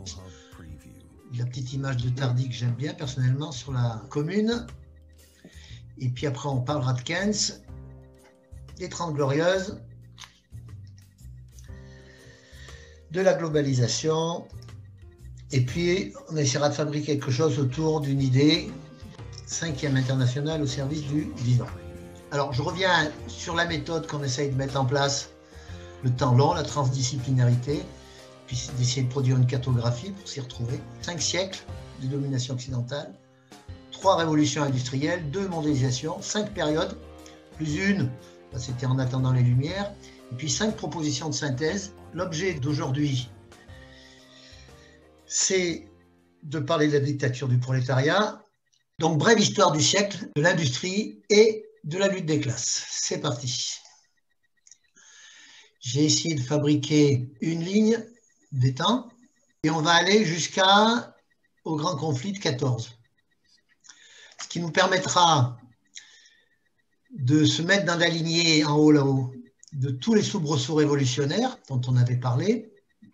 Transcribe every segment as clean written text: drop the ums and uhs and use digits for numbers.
La petite image de Tardy que j'aime bien personnellement sur la commune. Et puis après, on parlera de Keynes, des 30 Glorieuses, de la globalisation. Et puis, on essaiera de fabriquer quelque chose autour d'une idée, 5e internationale au service du vivant. Alors, je reviens sur la méthode qu'on essaye de mettre en place le temps long, la transdisciplinarité, puis d'essayer de produire une cartographie pour s'y retrouver. 5 siècles de domination occidentale, 3 révolutions industrielles, 2 mondialisations, 5 périodes, plus une, c'était en attendant les Lumières, et puis 5 propositions de synthèse. L'objet d'aujourd'hui, c'est de parler de la dictature du prolétariat. Donc, brève histoire du siècle, de l'industrie et de la lutte des classes. C'est parti. J'ai essayé de fabriquer une ligne des temps et on va aller jusqu'au grand conflit de 14. Ce qui nous permettra de se mettre dans la lignée en haut là-haut de tous les soubresauts révolutionnaires dont on avait parlé.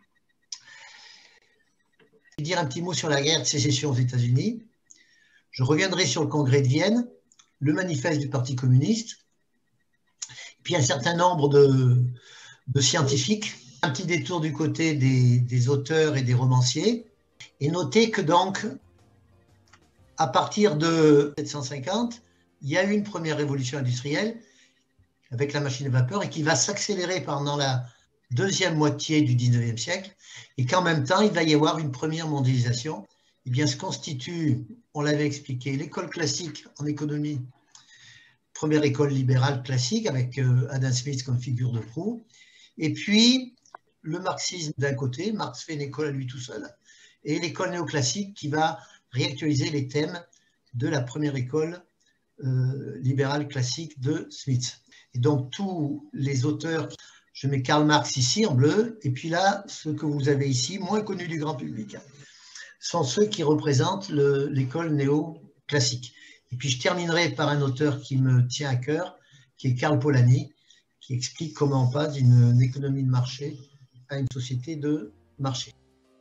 Je vais dire un petit mot sur la guerre de sécession aux États-Unis. Je reviendrai sur le congrès de Vienne, le manifeste du Parti communiste, puis un certain nombre de scientifiques, un petit détour du côté des auteurs et des romanciers, et notez que donc, à partir de 1750, il y a eu une première révolution industrielle avec la machine à vapeur et qui va s'accélérer pendant la deuxième moitié du 19e siècle, et qu'en même temps, il va y avoir une première mondialisation. Eh bien, se constitue, on l'avait expliqué, l'école classique en économie, première école libérale classique avec Adam Smith comme figure de proue, et puis le marxisme d'un côté, Marx fait une école à lui tout seul, et l'école néoclassique qui va réactualiser les thèmes de la première école libérale classique de Smith. Et donc tous les auteurs, je mets Karl Marx ici en bleu, et puis là, ceux que vous avez ici, moins connus du grand public, sont ceux qui représentent l'école néoclassique. Et puis je terminerai par un auteur qui me tient à cœur, qui est Karl Polanyi, qui explique comment on passe d'une économie de marché à une société de marché.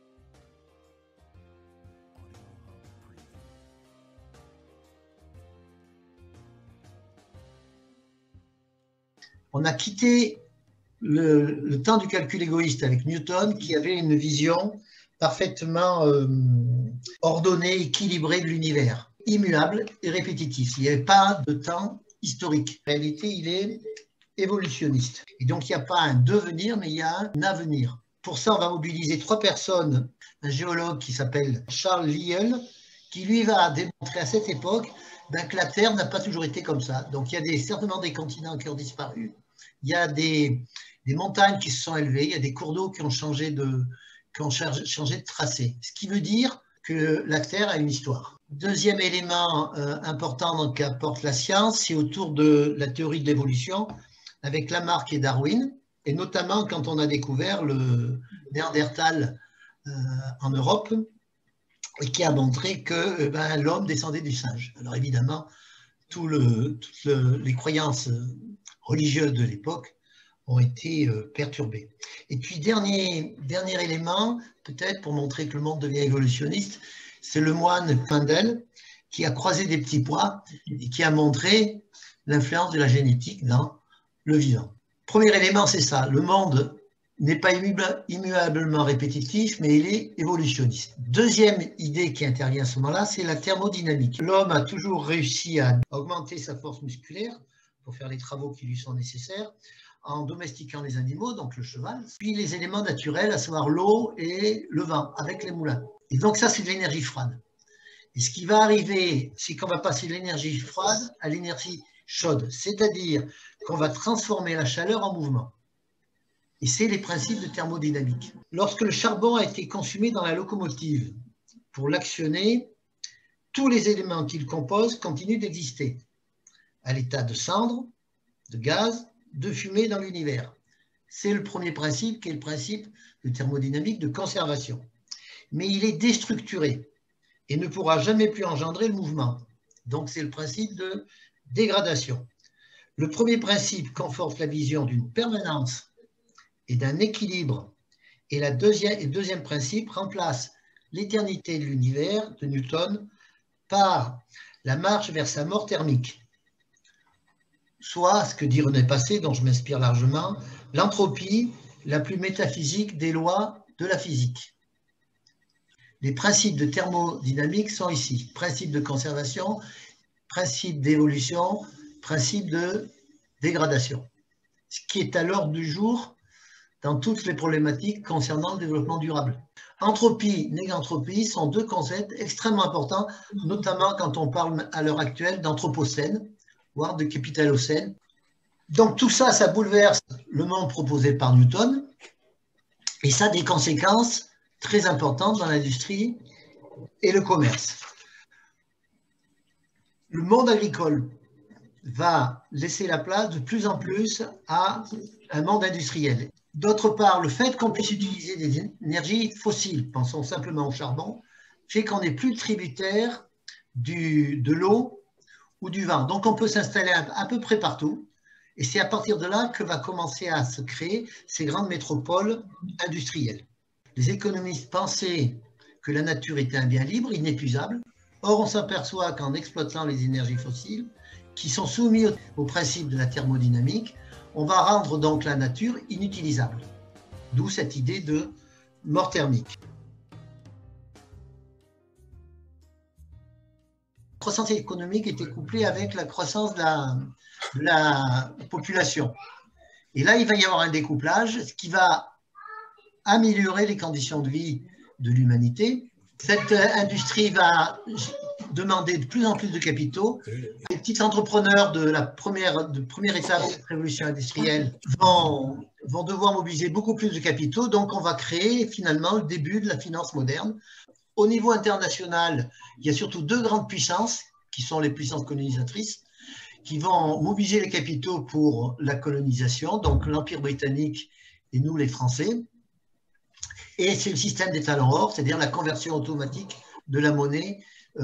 On a quitté le temps du calcul égoïste avec Newton, qui avait une vision parfaitement ordonnée, équilibrée de l'univers, immuable et répétitif. Il n'y avait pas de temps historique. En réalité, il est évolutionniste. Et donc, il n'y a pas un devenir, mais il y a un avenir. Pour ça, on va mobiliser 3 personnes. Un géologue qui s'appelle Charles Lyell, qui lui va démontrer à cette époque que la Terre n'a pas toujours été comme ça. Donc, il y a certainement des continents qui ont disparu. Il y a des montagnes qui se sont élevées. Il y a des cours d'eau qui ont changé de tracé. Ce qui veut dire que la Terre a une histoire. Deuxième élément important qu'apporte la science, c'est autour de la théorie de l'évolution avec Lamarck et Darwin, et notamment quand on a découvert le Néandertal en Europe, et qui a montré que l'homme descendait du singe. Alors évidemment, toutes les croyances religieuses de l'époque ont été perturbées. Et puis, dernier élément, peut-être pour montrer que le monde devient évolutionniste, c'est le moine Mendel qui a croisé des petits pois et qui a montré l'influence de la génétique dans le vivant. Premier élément, c'est ça. Le monde n'est pas immuablement répétitif, mais il est évolutionniste. Deuxième idée qui intervient à ce moment-là, c'est la thermodynamique. L'homme a toujours réussi à augmenter sa force musculaire pour faire les travaux qui lui sont nécessaires, en domestiquant les animaux, donc le cheval, puis les éléments naturels, à savoir l'eau et le vent, avec les moulins. Et donc ça, c'est de l'énergie froide. Et ce qui va arriver, c'est qu'on va passer de l'énergie froide à l'énergie chaude, c'est-à-dire qu'on va transformer la chaleur en mouvement. Et c'est les principes de thermodynamique. Lorsque le charbon a été consumé dans la locomotive pour l'actionner, tous les éléments qu'il compose continuent d'exister à l'état de cendre, de gaz, de fumée dans l'univers. C'est le premier principe qui est le principe de thermodynamique de conservation. Mais il est déstructuré et ne pourra jamais plus engendrer le mouvement. Donc c'est le principe de dégradation. Le premier principe conforte la vision d'une permanence et d'un équilibre, et le deuxième principe remplace l'éternité de l'univers de Newton par la marche vers sa mort thermique. Soit, ce que dit René Passé, dont je m'inspire largement, l'entropie la plus métaphysique des lois de la physique. Les principes de thermodynamique sont ici. Principe de conservation, principe d'évolution, principe de dégradation. Ce qui est à l'ordre du jour dans toutes les problématiques concernant le développement durable. Entropie, négantropie sont deux concepts extrêmement importants, notamment quand on parle à l'heure actuelle d'anthropocène, voire de capitalocène. Donc tout ça, ça bouleverse le monde proposé par Newton, et ça a des conséquences très importantes dans l'industrie et le commerce. Le monde agricole va laisser la place de plus en plus à un monde industriel. D'autre part, le fait qu'on puisse utiliser des énergies fossiles, pensons simplement au charbon, fait qu'on n'est plus tributaire de l'eau ou du vent. Donc on peut s'installer à peu près partout. Et c'est à partir de là que va commencer à se créer ces grandes métropoles industrielles. Les économistes pensaient que la nature était un bien libre, inépuisable. Or, on s'aperçoit qu'en exploitant les énergies fossiles, qui sont soumises au principe de la thermodynamique, on va rendre donc la nature inutilisable. D'où cette idée de mort thermique. La croissance économique était couplée avec la croissance de la population. Et là, il va y avoir un découplage, ce qui va améliorer les conditions de vie de l'humanité. Cette industrie va demander de plus en plus de capitaux. Les petits entrepreneurs de la première étape de cette révolution industrielle vont devoir mobiliser beaucoup plus de capitaux. Donc, on va créer finalement le début de la finance moderne. Au niveau international, il y a surtout deux grandes puissances, qui sont les puissances colonisatrices, qui vont mobiliser les capitaux pour la colonisation, donc l'Empire britannique et nous les Français. Et c'est le système des talents or, c'est-à-dire la conversion automatique de la monnaie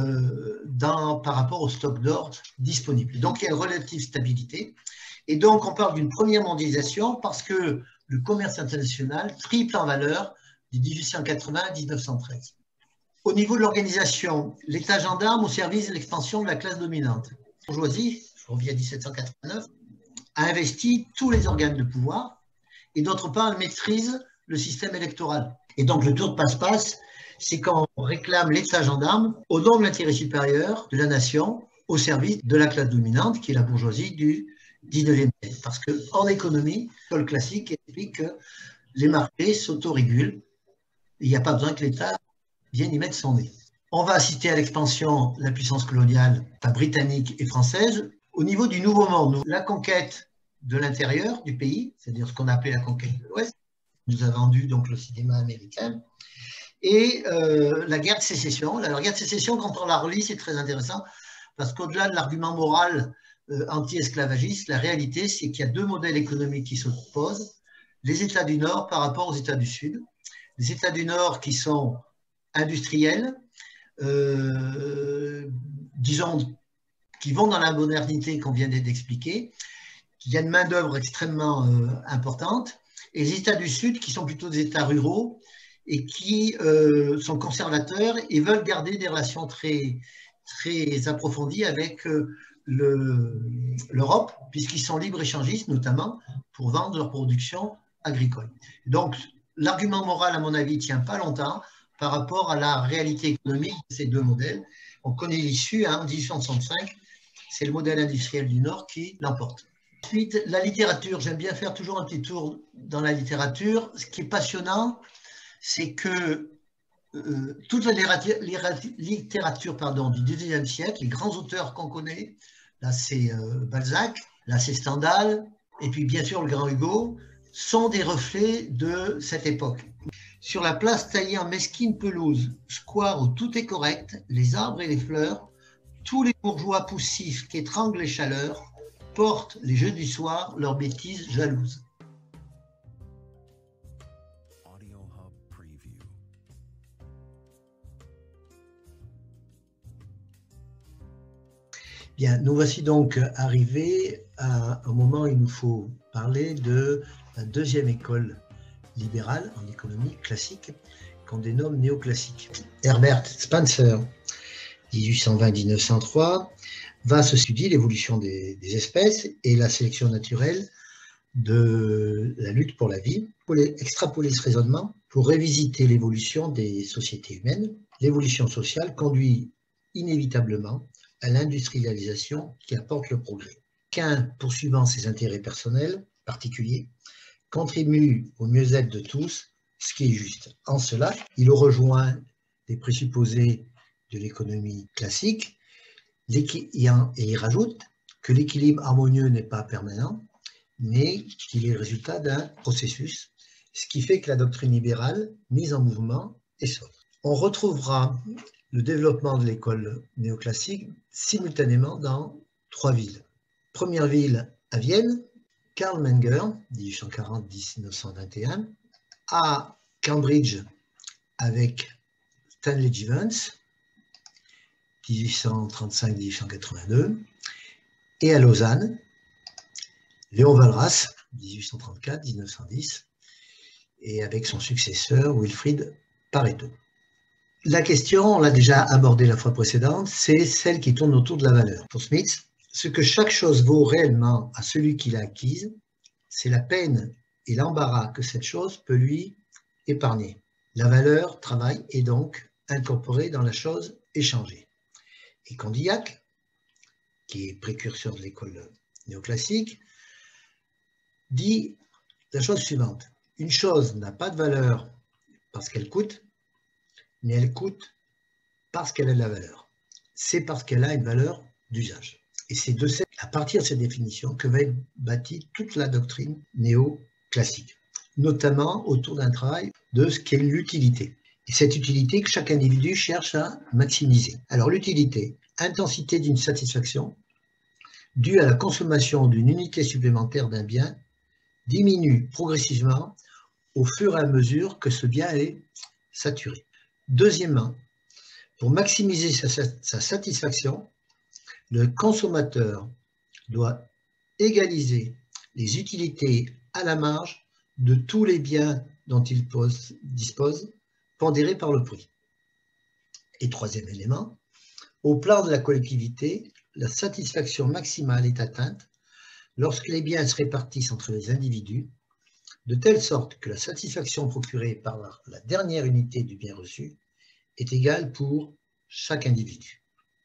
par rapport au stock d'or disponible. Donc il y a une relative stabilité. Et donc on parle d'une première mondialisation parce que le commerce international triple en valeur de 1880 à 1913. Au niveau de l'organisation, l'État gendarme au service de l'expansion de la classe dominante. La bourgeoisie, je reviens à 1789, a investi tous les organes de pouvoir et d'autre part, elle maîtrise le système électoral. Et donc le tour de passe-passe, c'est quand on réclame l'État gendarme au nom de l'intérêt supérieur de la nation au service de la classe dominante, qui est la bourgeoisie du 19e siècle. Parce qu'en économie, l'école classique explique que les marchés s'autorégulent. Il n'y a pas besoin que l'État vienne y mettre son nez. On va assister à l'expansion de la puissance coloniale britannique et française au niveau du Nouveau Monde. La conquête de l'intérieur du pays, c'est-à-dire ce qu'on appelait la conquête de l'Ouest, nous a vendu donc le cinéma américain, et la guerre de sécession. La guerre de sécession, quand on la relit, c'est très intéressant, parce qu'au-delà de l'argument moral anti-esclavagiste, la réalité, c'est qu'il y a deux modèles économiques qui s'opposent, les États du Nord par rapport aux États du Sud. Les États du Nord qui sont industriels, disons, qui vont dans la modernité qu'on vient d'expliquer, il y a une main-d'œuvre extrêmement importante, et les États du Sud qui sont plutôt des États ruraux et qui sont conservateurs et veulent garder des relations très, très approfondies avec l'Europe, puisqu'ils sont libre-échangistes notamment pour vendre leur production agricole. Donc, l'argument moral, à mon avis, ne tient pas longtemps par rapport à la réalité économique de ces deux modèles. On connaît l'issue, en 1865, c'est le modèle industriel du Nord qui l'emporte. Ensuite, la littérature. J'aime bien faire toujours un petit tour dans la littérature. Ce qui est passionnant, c'est que toute la littérature du XIXe siècle, les grands auteurs qu'on connaît, là c'est Balzac, là c'est Stendhal, et puis bien sûr le grand Hugo, sont des reflets de cette époque. Sur la place taillée en mesquine pelouse, square où tout est correct, les arbres et les fleurs, tous les bourgeois poussifs qu'étranglent les chaleurs, portent les jeux du soir leurs bêtises jalouses. Bien, nous voici donc arrivés à un moment où il nous faut parler de la deuxième école libérale en économie classique, qu'on dénomme néoclassique. Herbert Spencer, 1820-1903, va se étudier l'évolution des espèces et la sélection naturelle de la lutte pour la vie, pour extrapoler ce raisonnement, pour révisiter l'évolution des sociétés humaines. L'évolution sociale conduit inévitablement à l'industrialisation qui apporte le progrès. Qu'un, poursuivant ses intérêts personnels particuliers, contribue au mieux-être de tous, ce qui est juste. En cela, il rejoint les présupposés de l'économie classique et il rajoute que l'équilibre harmonieux n'est pas permanent, mais qu'il est le résultat d'un processus, ce qui fait que la doctrine libérale, mise en mouvement, est sobre. On retrouvera le développement de l'école néoclassique simultanément dans 3 villes. Première ville à Vienne, Karl Menger, 1840-1921, à Cambridge avec Stanley Jevons, 1835-1882, et à Lausanne, Léon Walras, 1834-1910, et avec son successeur Wilfrid Pareto. La question, on l'a déjà abordée la fois précédente, c'est celle qui tourne autour de la valeur. Pour Smith, ce que chaque chose vaut réellement à celui qui l'a acquise, c'est la peine et l'embarras que cette chose peut lui épargner. La valeur, travail, est donc incorporée dans la chose échangée. Et Condillac, qui est précurseur de l'école néoclassique, dit la chose suivante. Une chose n'a pas de valeur parce qu'elle coûte, mais elle coûte parce qu'elle a de la valeur. C'est parce qu'elle a une valeur d'usage. Et c'est à partir de cette définition que va être bâtie toute la doctrine néoclassique, notamment autour d'un travail de ce qu'est l'utilité. Et cette utilité que chaque individu cherche à maximiser. Alors l'utilité, intensité d'une satisfaction due à la consommation d'une unité supplémentaire d'un bien, diminue progressivement au fur et à mesure que ce bien est saturé. Deuxièmement, pour maximiser sa satisfaction, le consommateur doit égaliser les utilités à la marge de tous les biens dont il dispose, pondérés par le prix. Et troisième élément, au plan de la collectivité, la satisfaction maximale est atteinte lorsque les biens se répartissent entre les individus, de telle sorte que la satisfaction procurée par la dernière unité du bien reçu est égale pour chaque individu.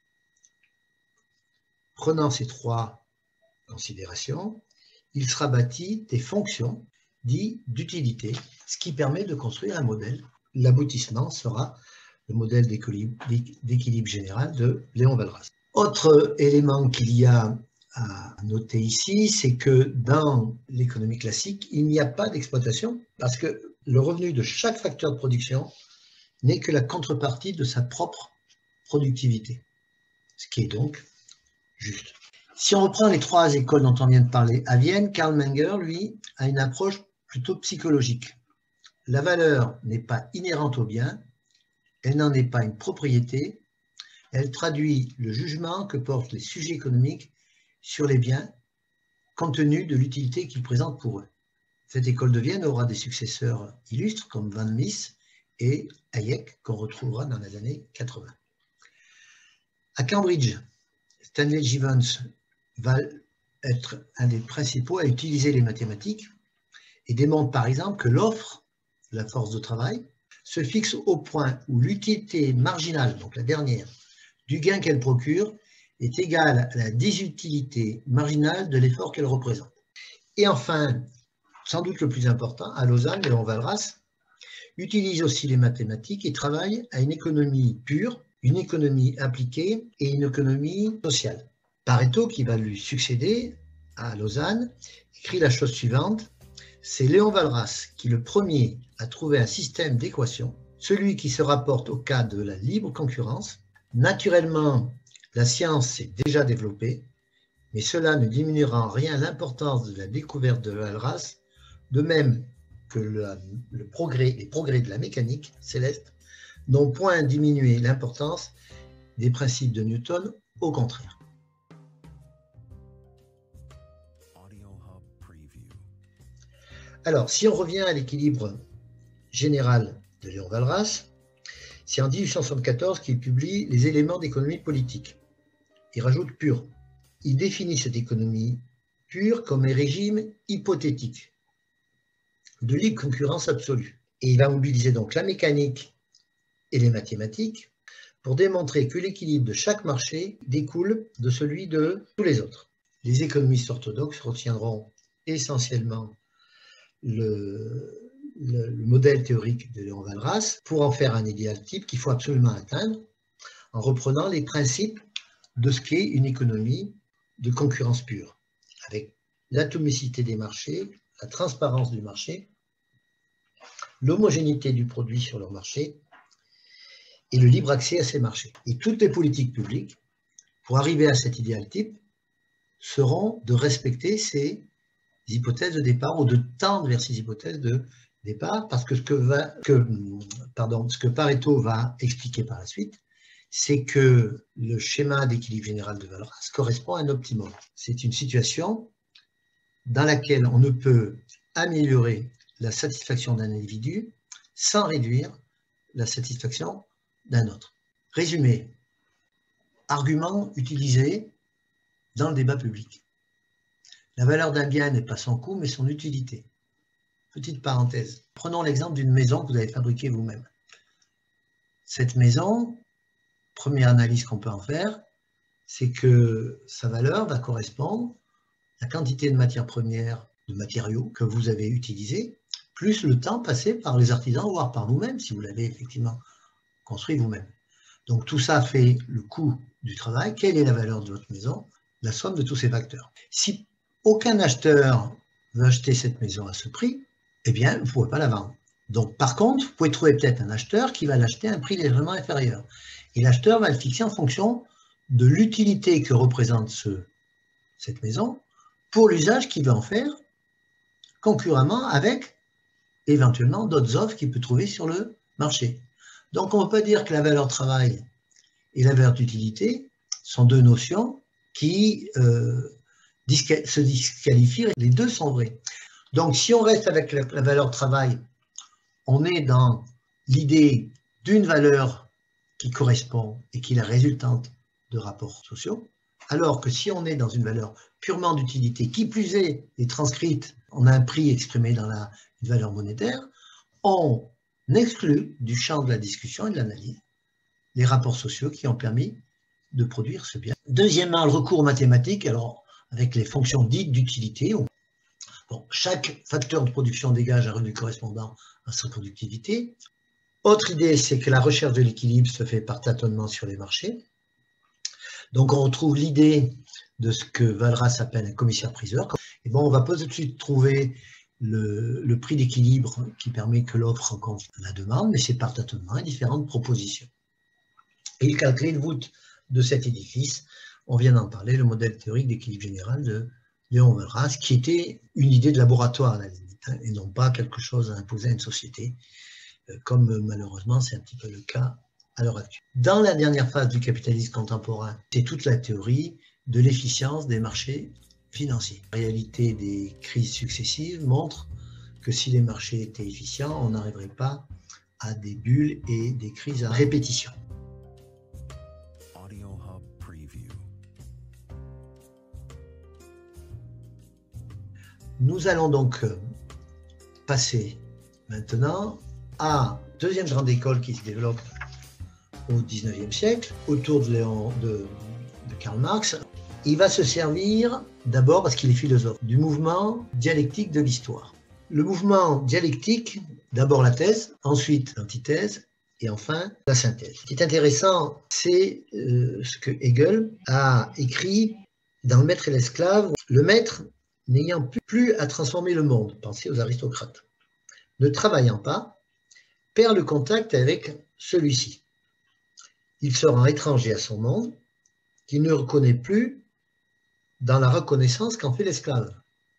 Prenant ces 3 considérations, il sera bâti des fonctions dites d'utilité, ce qui permet de construire un modèle. L'aboutissement sera le modèle d'équilibre général de Léon Walras. Autre élément qu'il y a à noter ici, c'est que dans l'économie classique, il n'y a pas d'exploitation parce que le revenu de chaque facteur de production n'est que la contrepartie de sa propre productivité, ce qui est donc juste. Si on reprend les 3 écoles dont on vient de parler à Vienne, Karl Menger, lui, a une approche plutôt psychologique. La valeur n'est pas inhérente au bien, elle n'en est pas une propriété, elle traduit le jugement que portent les sujets économiques sur les biens, compte tenu de l'utilité qu'ils présentent pour eux. Cette école de Vienne aura des successeurs illustres comme Van Mises et Hayek, qu'on retrouvera dans les années 80. À Cambridge, Stanley Jevons va être un des principaux à utiliser les mathématiques et démontre par exemple que l'offre, la force de travail, se fixe au point où l'utilité marginale, donc la dernière, du gain qu'elle procure est égale à la désutilité marginale de l'effort qu'elle représente. Et enfin, sans doute le plus important, à Lausanne, Léon Walras utilise aussi les mathématiques et travaille à une économie pure, une économie appliquée et une économie sociale. Pareto, qui va lui succéder à Lausanne, écrit la chose suivante. C'est Léon Walras qui le premier a trouvé un système d'équations, celui qui se rapporte au cas de la libre concurrence. Naturellement, la science s'est déjà développée, mais cela ne diminuera en rien l'importance de la découverte de Walras, de même que les progrès de la mécanique céleste n'ont point diminué l'importance des principes de Newton, au contraire. Alors, si on revient à l'équilibre général de Léon Walras. C'est en 1874 qu'il publie Les éléments d'économie politique. Il rajoute pure. Il définit cette économie pure comme un régime hypothétique de libre concurrence absolue. Et il va mobiliser donc la mécanique et les mathématiques pour démontrer que l'équilibre de chaque marché découle de celui de tous les autres. Les économistes orthodoxes retiendront essentiellement le modèle théorique de Léon Walras pour en faire un idéal type qu'il faut absolument atteindre en reprenant les principes de ce qu'est une économie de concurrence pure, avec l'atomicité des marchés, la transparence du marché, l'homogénéité du produit sur leur marché et le libre accès à ces marchés. Et toutes les politiques publiques, pour arriver à cet idéal type, seront de respecter ces hypothèses de départ ou de tendre vers ces hypothèses de départ, parce que ce que Pareto va expliquer par la suite, c'est que le schéma d'équilibre général de Walras correspond à un optimum. C'est une situation dans laquelle on ne peut améliorer la satisfaction d'un individu sans réduire la satisfaction d'un autre. Résumé, argument utilisé dans le débat public. La valeur d'un bien n'est pas son coût, mais son utilité. Petite parenthèse. Prenons l'exemple d'une maison que vous avez fabriquée vous-même. Cette maison, première analyse qu'on peut en faire, c'est que sa valeur va correspondre à la quantité de matières premières, de matériaux que vous avez utilisés, plus le temps passé par les artisans, voire par vous-même, si vous l'avez effectivement construit vous-même. Donc tout ça fait le coût du travail. Quelle est la valeur de votre maison? La somme de tous ces facteurs. Si aucun acheteur veut acheter cette maison à ce prix, eh bien, vous ne pouvez pas la vendre. Donc, par contre, vous pouvez trouver peut-être un acheteur qui va l'acheter à un prix légèrement inférieur. Et l'acheteur va le fixer en fonction de l'utilité que représente cette maison pour l'usage qu'il va en faire, concurremment avec, éventuellement, d'autres offres qu'il peut trouver sur le marché. Donc, on ne peut pas dire que la valeur travail et la valeur d'utilité sont deux notions qui se disqualifient. Les deux sont vrais. Donc, si on reste avec la valeur travail, on est dans l'idée d'une valeur qui correspond et qui est la résultante de rapports sociaux, alors que si on est dans une valeur purement d'utilité, qui plus est transcrite, on a un prix exprimé dans une valeur monétaire, on exclut du champ de la discussion et de l'analyse les rapports sociaux qui ont permis de produire ce bien. Deuxièmement, le recours aux mathématiques, alors avec les fonctions dites d'utilité. Bon, chaque facteur de production dégage un revenu correspondant à sa productivité. Autre idée, c'est que la recherche de l'équilibre se fait par tâtonnement sur les marchés. Donc on retrouve l'idée de ce que Walras appelle un commissaire-priseur. Et bon, on va pas tout de suite trouver le prix d'équilibre qui permet que l'offre rencontre la demande, mais c'est par tâtonnement et différentes propositions. Et il calcule le voûte de cet édifice. On vient d'en parler, le modèle théorique d'équilibre général de Léon Walras, qui était une idée de laboratoire à la limite, et non pas quelque chose à imposer à une société, comme malheureusement c'est un petit peu le cas à l'heure actuelle. Dans la dernière phase du capitalisme contemporain, c'est toute la théorie de l'efficience des marchés financiers. La réalité des crises successives montre que si les marchés étaient efficients, on n'arriverait pas à des bulles et des crises à répétition. Nous allons donc passer maintenant à la deuxième grande école qui se développe au XIXe siècle, autour de Karl Marx. Il va se servir, d'abord parce qu'il est philosophe, du mouvement dialectique de l'histoire. Le mouvement dialectique, d'abord la thèse, ensuite l'antithèse, et enfin la synthèse. Ce qui est intéressant, c'est ce que Hegel a écrit dans Le Maître et l'Esclave. Le maître, n'ayant plus à transformer le monde, pensez aux aristocrates, ne travaillant pas, perd le contact avec celui-ci. Il se rend étranger à son monde, qu'il ne reconnaît plus dans la reconnaissance qu'en fait l'esclave.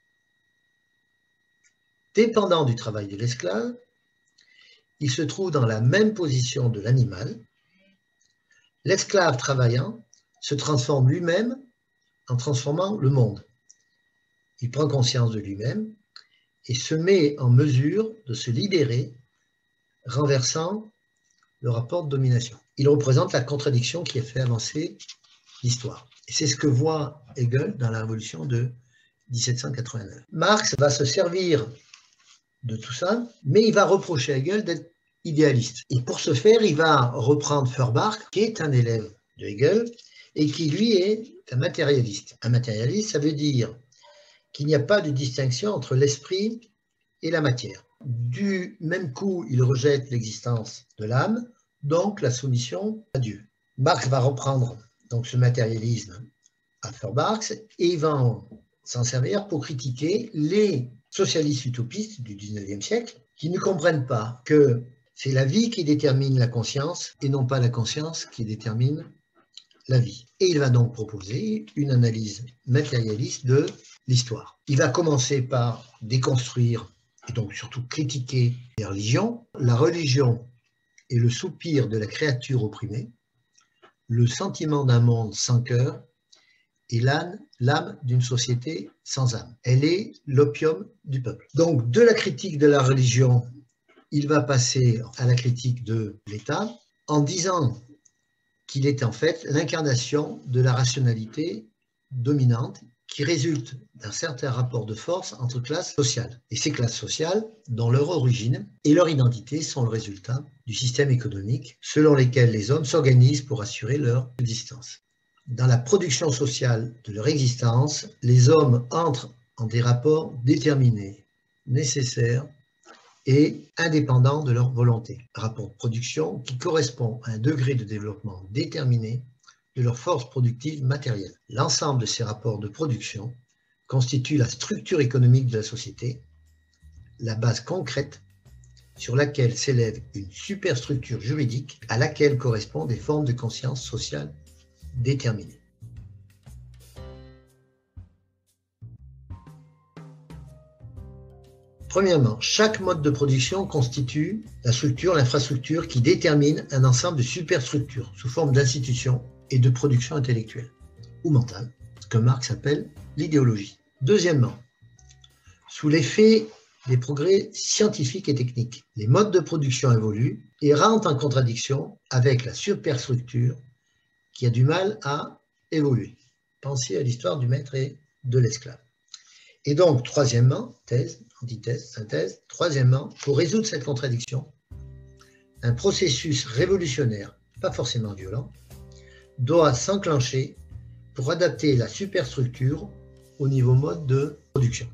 Dépendant du travail de l'esclave, il se trouve dans la même position de l'animal. L'esclave travaillant se transforme lui-même en transformant le monde. Il prend conscience de lui-même et se met en mesure de se libérer renversant le rapport de domination. Il représente la contradiction qui a fait avancer l'histoire. Et c'est ce que voit Hegel dans la Révolution de 1789. Marx va se servir de tout ça, mais il va reprocher à Hegel d'être idéaliste. Et pour ce faire, il va reprendre Feuerbach, qui est un élève de Hegel, et qui, lui, est un matérialiste. Un matérialiste, ça veut dire qu'il n'y a pas de distinction entre l'esprit et la matière. Du même coup, il rejette l'existence de l'âme, donc la soumission à Dieu. Marx va reprendre donc ce matérialisme à Feuerbach et il va s'en servir pour critiquer les socialistes utopistes du 19e siècle qui ne comprennent pas que c'est la vie qui détermine la conscience et non pas la conscience qui détermine la vie. Et il va donc proposer une analyse matérialiste de l'histoire. Il va commencer par déconstruire et donc surtout critiquer les religions. La religion est le soupir de la créature opprimée, le sentiment d'un monde sans cœur et l'âme d'une société sans âme. Elle est l'opium du peuple. Donc de la critique de la religion, il va passer à la critique de l'État en disant qu'il est en fait l'incarnation de la rationalité dominante qui résulte d'un certain rapport de force entre classes sociales. Et ces classes sociales, dont leur origine et leur identité sont le résultat du système économique selon lequel les hommes s'organisent pour assurer leur existence. Dans la production sociale de leur existence, les hommes entrent en des rapports déterminés, nécessaires et indépendants de leur volonté. Rapport de production qui correspond à un degré de développement déterminé de leur force productive matérielle. L'ensemble de ces rapports de production constitue la structure économique de la société, la base concrète sur laquelle s'élève une superstructure juridique à laquelle correspondent des formes de conscience sociale déterminées. Premièrement, chaque mode de production constitue la structure, l'infrastructure qui détermine un ensemble de superstructures sous forme d'institutions et de production intellectuelle ou mentale, ce que Marx appelle l'idéologie. Deuxièmement, sous l'effet des progrès scientifiques et techniques, les modes de production évoluent et rentrent en contradiction avec la superstructure qui a du mal à évoluer. Pensez à l'histoire du maître et de l'esclave. Et donc, troisièmement, thèse, antithèse, synthèse, troisièmement, pour résoudre cette contradiction, un processus révolutionnaire, pas forcément violent, doit s'enclencher pour adapter la superstructure au nouveau mode de production.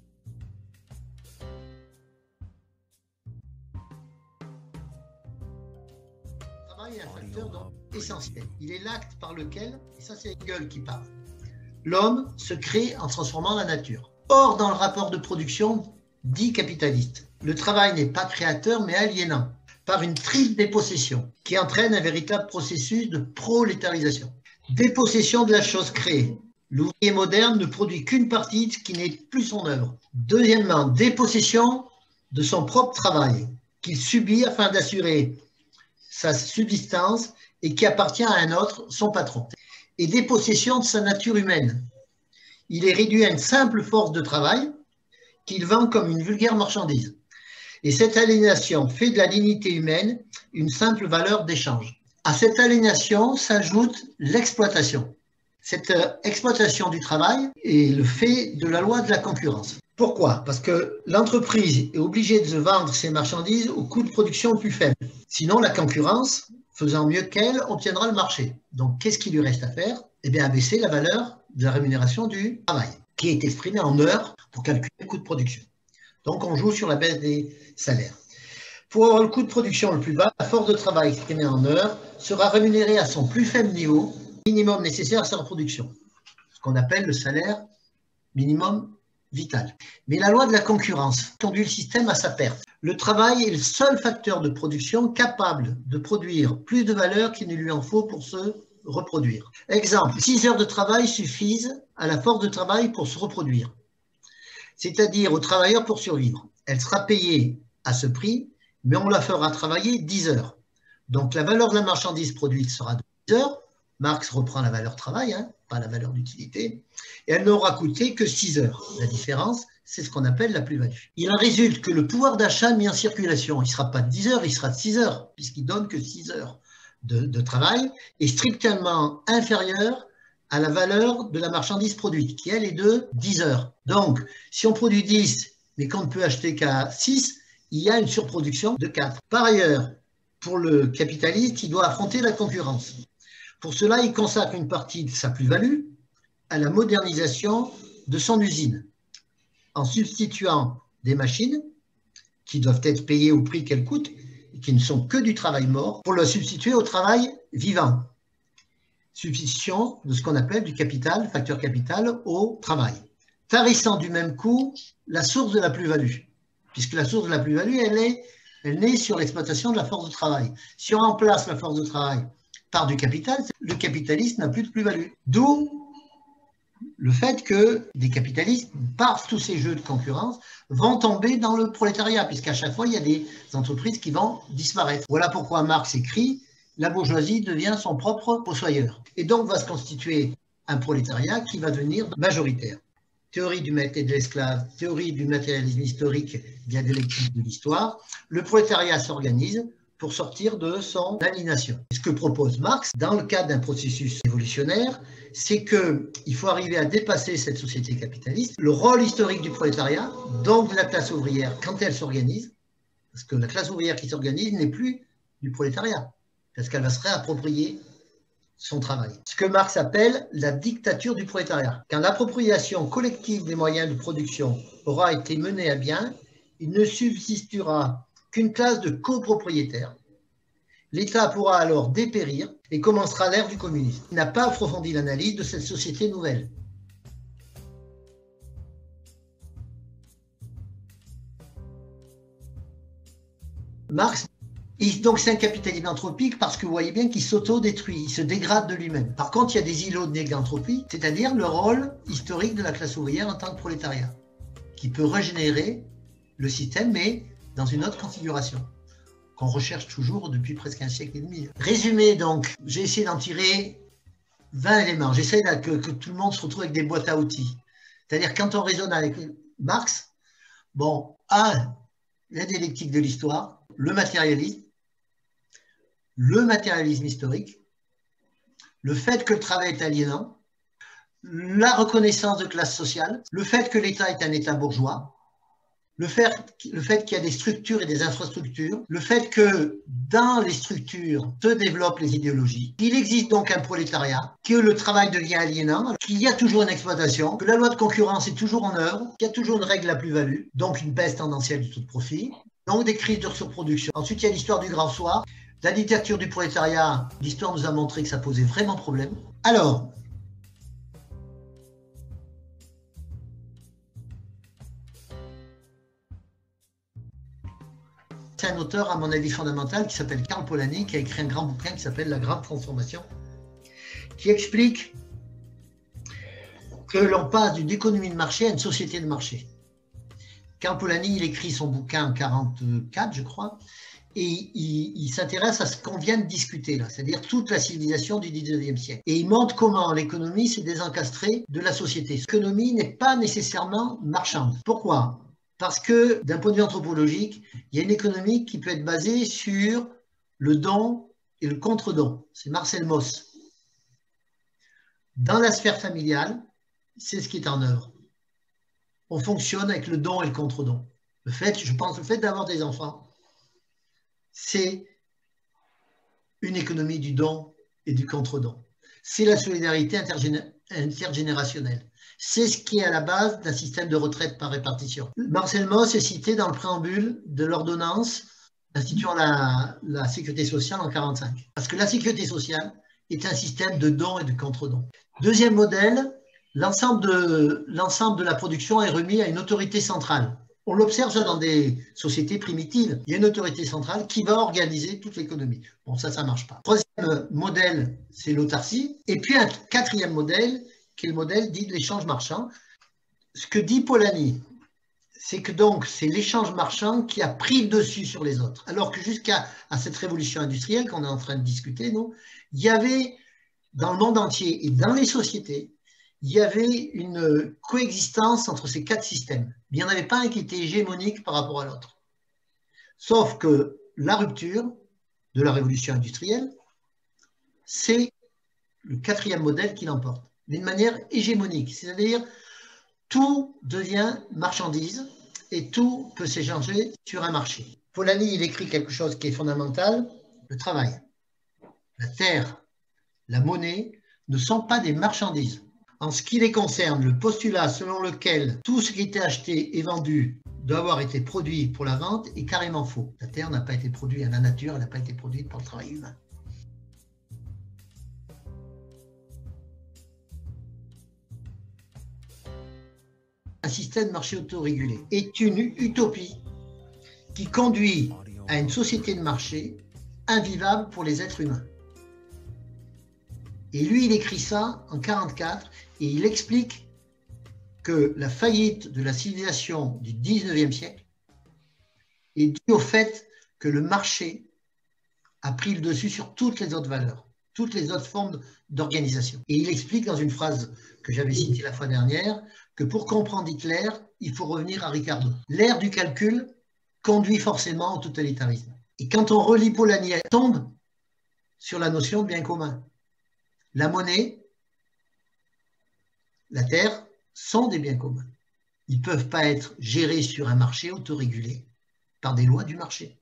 Le travail est un facteur donc essentiel. Il est l'acte par lequel, et ça c'est Hegel qui parle, l'homme se crée en transformant la nature. Or, dans le rapport de production dit capitaliste, le travail n'est pas créateur mais aliénant, par une triple dépossession qui entraîne un véritable processus de prolétarisation. Dépossession de la chose créée. L'ouvrier moderne ne produit qu'une partie de ce qui n'est plus son œuvre. Deuxièmement, dépossession de son propre travail qu'il subit afin d'assurer sa subsistance et qui appartient à un autre, son patron. Et dépossession de sa nature humaine. Il est réduit à une simple force de travail qu'il vend comme une vulgaire marchandise. Et cette aliénation fait de la dignité humaine une simple valeur d'échange. À cette aliénation s'ajoute l'exploitation. Cette exploitation du travail est le fait de la loi de la concurrence. Pourquoi? Parce que l'entreprise est obligée de vendre ses marchandises au coût de production plus faible. Sinon, la concurrence, faisant mieux qu'elle, obtiendra le marché. Donc, qu'est-ce qu'il lui reste à faire? Eh bien, abaisser la valeur de la rémunération du travail, qui est exprimée en heures pour calculer le coût de production. Donc, on joue sur la baisse des salaires. Pour avoir le coût de production le plus bas, la force de travail exprimée en heures sera rémunérée à son plus faible niveau, minimum nécessaire à sa reproduction, ce qu'on appelle le salaire minimum vital. Mais la loi de la concurrence conduit le système à sa perte. Le travail est le seul facteur de production capable de produire plus de valeur qu'il ne lui en faut pour se reproduire. Exemple, 6 heures de travail suffisent à la force de travail pour se reproduire, c'est-à-dire au travailleur pour survivre. Elle sera payée à ce prix, mais on la fera travailler 10 heures. Donc la valeur de la marchandise produite sera de 10 heures, Marx reprend la valeur travail, hein, pas la valeur d'utilité, et elle n'aura coûté que 6 heures. La différence, c'est ce qu'on appelle la plus-value. Il en résulte que le pouvoir d'achat mis en circulation, il ne sera pas de 10 heures, il sera de 6 heures, puisqu'il donne que 6 heures de travail, est strictement inférieur à la valeur de la marchandise produite, qui elle est de 10 heures. Donc, si on produit 10, mais qu'on ne peut acheter qu'à 6, il y a une surproduction de 4. Par ailleurs, pour le capitaliste, il doit affronter la concurrence. Pour cela, il consacre une partie de sa plus-value à la modernisation de son usine, en substituant des machines qui doivent être payées au prix qu'elles coûtent, et qui ne sont que du travail mort, pour le substituer au travail vivant. Substitution de ce qu'on appelle du capital, facteur capital, au travail. Tarissant du même coup la source de la plus-value, puisque la source de la plus-value, elle naît sur l'exploitation de la force de travail. Si on remplace la force de travail par du capital, le capitaliste n'a plus de plus-value. D'où le fait que des capitalistes, par tous ces jeux de concurrence, vont tomber dans le prolétariat, puisqu'à chaque fois, il y a des entreprises qui vont disparaître. Voilà pourquoi Marx écrit « La bourgeoisie devient son propre fossoyeur ». Et donc va se constituer un prolétariat qui va devenir majoritaire. Théorie du maître et de l'esclave, théorie du matérialisme historique via dialectique de l'histoire, le prolétariat s'organise pour sortir de son aliénation. Ce que propose Marx, dans le cadre d'un processus évolutionnaire, c'est qu'il faut arriver à dépasser cette société capitaliste. Le rôle historique du prolétariat, donc de la classe ouvrière, quand elle s'organise, parce que la classe ouvrière qui s'organise n'est plus du prolétariat, parce qu'elle va se réapproprier son travail. Ce que Marx appelle la dictature du prolétariat. Quand l'appropriation collective des moyens de production aura été menée à bien, il ne subsistera qu'une classe de copropriétaires. L'État pourra alors dépérir et commencera l'ère du communisme. Il n'a pas approfondi l'analyse de cette société nouvelle. Marx, donc c'est un capitalisme anthropique parce que vous voyez bien qu'il s'auto-détruit, il se dégrade de lui-même. Par contre, il y a des îlots de négantropie, c'est-à-dire le rôle historique de la classe ouvrière en tant que prolétariat, qui peut régénérer le système, mais dans une autre configuration, qu'on recherche toujours depuis presque un siècle et demi. Résumé donc, j'ai essayé d'en tirer 20 éléments. J'essaie que tout le monde se retrouve avec des boîtes à outils. C'est-à-dire quand on raisonne avec Marx, bon, la dialectique de l'histoire, le matérialisme historique, le fait que le travail est aliénant, la reconnaissance de classe sociale, le fait que l'État est un État bourgeois, le fait qu'il y a des structures et des infrastructures, le fait que dans les structures se développent les idéologies, qu'il existe donc un prolétariat, que le travail devient aliénant, qu'il y a toujours une exploitation, que la loi de concurrence est toujours en œuvre, qu'il y a toujours une règle de la plus-value, donc une baisse tendancielle du taux de profit, donc des crises de surproduction. Ensuite, il y a l'histoire du grand soir, la dictature du prolétariat. L'histoire nous a montré que ça posait vraiment problème. Alors, c'est un auteur, à mon avis, fondamental qui s'appelle Karl Polanyi, qui a écrit un grand bouquin qui s'appelle La Grande Transformation, qui explique que l'on passe d'une économie de marché à une société de marché. Karl Polanyi, il écrit son bouquin en 1944, je crois, et il s'intéresse à ce qu'on vient de discuter là, c'est-à-dire toute la civilisation du 19e siècle. Et il montre comment l'économie s'est désencastrée de la société. L'économie n'est pas nécessairement marchande. Pourquoi ? Parce que d'un point de vue anthropologique, il y a une économie qui peut être basée sur le don et le contre-don. C'est Marcel Mauss. Dans la sphère familiale, c'est ce qui est en œuvre. On fonctionne avec le don et le contre-don. Je pense que le fait d'avoir des enfants, c'est une économie du don et du contre-don. C'est la solidarité intergénérationnelle. C'est ce qui est à la base d'un système de retraite par répartition. Marcel Mauss est cité dans le préambule de l'ordonnance instituant la sécurité sociale en 1945. Parce que la sécurité sociale est un système de don et de contre-don. Deuxième modèle, l'ensemble de la production est remis à une autorité centrale. On l'observe ça dans des sociétés primitives. Il y a une autorité centrale qui va organiser toute l'économie. Bon, ça ne marche pas. Troisième modèle, c'est l'autarcie. Et puis un quatrième modèle, qui est le modèle dit de l'échange marchand. Ce que dit Polanyi, c'est que donc c'est l'échange marchand qui a pris le dessus sur les autres. Alors que jusqu'à cette révolution industrielle qu'on est en train de discuter, nous, il y avait dans le monde entier et dans les sociétés, il y avait une coexistence entre ces 4 systèmes. Il n'y en avait pas un qui était hégémonique par rapport à l'autre. Sauf que la rupture de la révolution industrielle, c'est le 4e modèle qui l'emporte, d'une manière hégémonique, c'est-à-dire tout devient marchandise et tout peut s'échanger sur un marché. Polanyi, il écrit quelque chose qui est fondamental, le travail. La terre, la monnaie ne sont pas des marchandises. En ce qui les concerne, le postulat selon lequel tout ce qui était acheté et vendu doit avoir été produit pour la vente est carrément faux. La terre n'a pas été produite à la nature, elle n'a pas été produite par le travail humain. Un système de marché autorégulé est une utopie qui conduit à une société de marché invivable pour les êtres humains. Et lui, il écrit ça en 1944 et il explique que la faillite de la civilisation du 19e siècle est due au fait que le marché a pris le dessus sur toutes les autres valeurs, toutes les autres formes d'organisation. Et il explique dans une phrase que j'avais citée la fois dernière que pour comprendre Hitler, il faut revenir à Ricardo. L'ère du calcul conduit forcément au totalitarisme. Et quand on relit Polanyi, on tombe sur la notion de bien commun. La monnaie, la terre sont des biens communs. Ils ne peuvent pas être gérés sur un marché autorégulé par des lois du marché.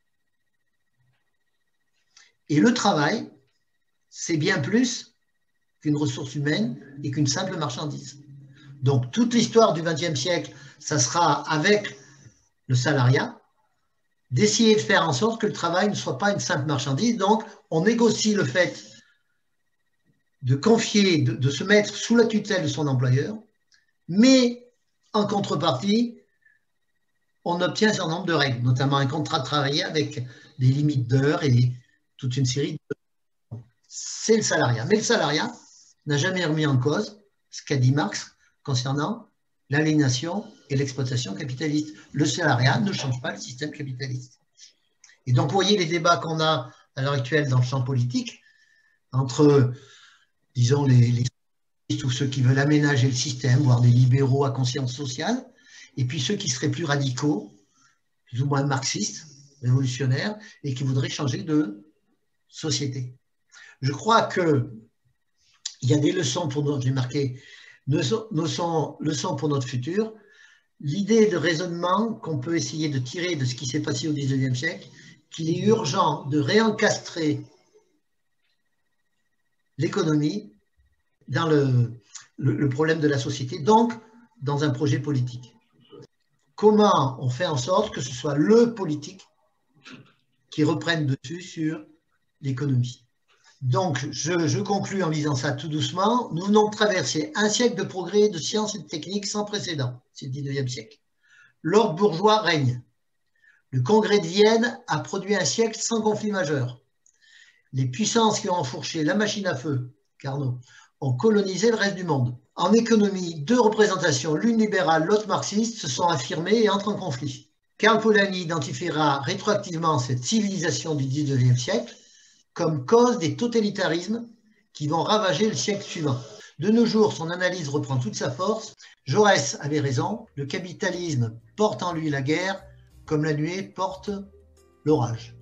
Et le travail, c'est bien plus qu'une ressource humaine et qu'une simple marchandise. Donc toute l'histoire du XXe siècle, ça sera avec le salariat, d'essayer de faire en sorte que le travail ne soit pas une simple marchandise. Donc on négocie le fait de confier, de se mettre sous la tutelle de son employeur, mais en contrepartie, on obtient un certain nombre de règles, notamment un contrat de travail avec des limites d'heures et toute une série de... C'est le salariat. Mais le salariat n'a jamais remis en cause ce qu'a dit Marx concernant l'aliénation et l'exploitation capitaliste. Le salariat ne change pas le système capitaliste. Et donc, vous voyez les débats qu'on a à l'heure actuelle dans le champ politique entre, disons, tous ceux qui veulent aménager le système, voire des libéraux à conscience sociale, et puis ceux qui seraient plus radicaux, plus ou moins marxistes, révolutionnaires, et qui voudraient changer de société. Je crois qu'il y a des leçons pour nous, j'ai marqué, leçons pour notre futur. L'idée de raisonnement qu'on peut essayer de tirer de ce qui s'est passé au XIXe siècle, qu'il est urgent de réencastrer l'économie dans le problème de la société, donc dans un projet politique. Comment on fait en sorte que ce soit le politique qui reprenne dessus sur l'économie. Donc, je conclus en lisant ça tout doucement. Nous venons de traverser un siècle de progrès de sciences et de techniques sans précédent, c'est le 19e siècle. L'ordre bourgeois règne. Le congrès de Vienne a produit un siècle sans conflit majeur. Les puissances qui ont enfourché la machine à feu, Carnot, ont colonisé le reste du monde. En économie, 2 représentations, l'une libérale, l'autre marxiste, se sont affirmées et entrent en conflit. Karl Polanyi identifiera rétroactivement cette civilisation du 19e siècle comme cause des totalitarismes qui vont ravager le siècle suivant. De nos jours, son analyse reprend toute sa force. Jaurès avait raison, le capitalisme porte en lui la guerre comme la nuée porte l'orage.